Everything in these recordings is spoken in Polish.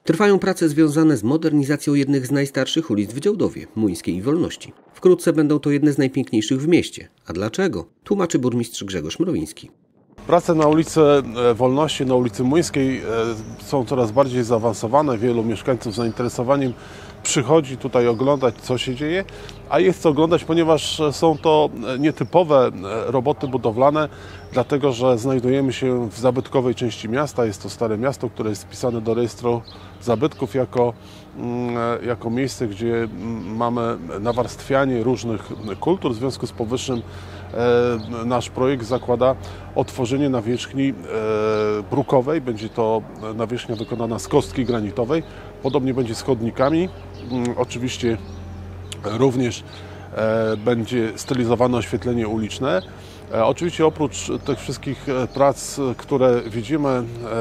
Trwają prace związane z modernizacją jednych z najstarszych ulic w Działdowie, Młyńskiej i Wolności. Wkrótce będą to jedne z najpiękniejszych w mieście. A dlaczego? Tłumaczy burmistrz Grzegorz Mrowiński. Prace na ulicy Wolności, na ulicy Młyńskiej są coraz bardziej zaawansowane. Wielu mieszkańców z zainteresowaniem przychodzi tutaj oglądać, co się dzieje, a jest co oglądać, ponieważ są to nietypowe roboty budowlane, dlatego że znajdujemy się w zabytkowej części miasta. Jest to Stare Miasto, które jest wpisane do rejestru zabytków jako miejsce, gdzie mamy nawarstwianie różnych kultur. W związku z powyższym nasz projekt zakłada otworzenie nawierzchni brukowej. Będzie to nawierzchnia wykonana z kostki granitowej. Podobnie będzie z chodnikami. Oczywiście również będzie stylizowane oświetlenie uliczne. Oczywiście oprócz tych wszystkich prac, które widzimy,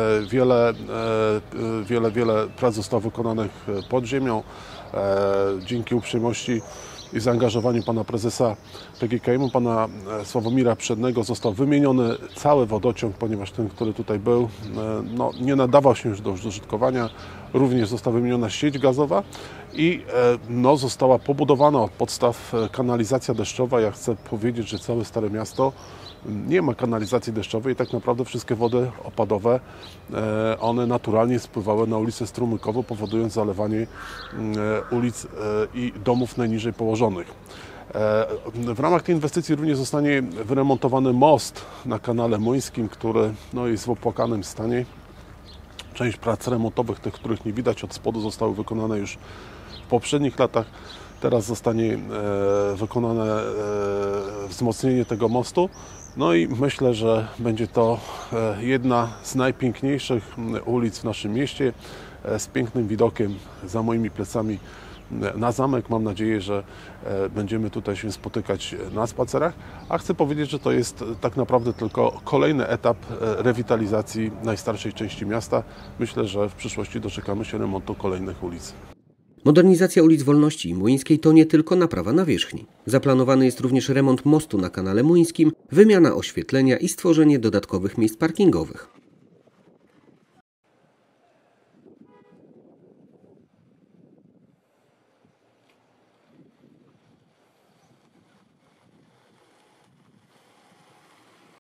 wiele prac zostało wykonanych pod ziemią. Dzięki uprzejmości i zaangażowaniu pana prezesa PGKM-u, pana Sławomira Przednego, został wymieniony cały wodociąg, ponieważ ten, który tutaj był, nie nadawał się już do użytkowania. Również została wymieniona sieć gazowa i została pobudowana od podstaw kanalizacja deszczowa. Ja chcę powiedzieć, że całe Stare Miasto nie ma kanalizacji deszczowej i tak naprawdę wszystkie wody opadowe, one naturalnie spływały na ulicę strumykową, powodując zalewanie ulic i domów najniżej położonych. W ramach tej inwestycji również zostanie wyremontowany most na kanale Młyńskim, który jest w opłakanym stanie. Część prac remontowych, tych, których nie widać od spodu, zostały wykonane już w poprzednich latach. Teraz zostanie wykonane wzmocnienie tego mostu. I myślę, że będzie to jedna z najpiękniejszych ulic w naszym mieście, z pięknym widokiem za moimi plecami na zamek. Mam nadzieję, że będziemy tutaj się spotykać na spacerach, a chcę powiedzieć, że to jest tak naprawdę tylko kolejny etap rewitalizacji najstarszej części miasta. Myślę, że w przyszłości doczekamy się remontu kolejnych ulic. Modernizacja ulic Wolności i Młyńskiej to nie tylko naprawa nawierzchni. Zaplanowany jest również remont mostu na kanale Młyńskim, wymiana oświetlenia i stworzenie dodatkowych miejsc parkingowych.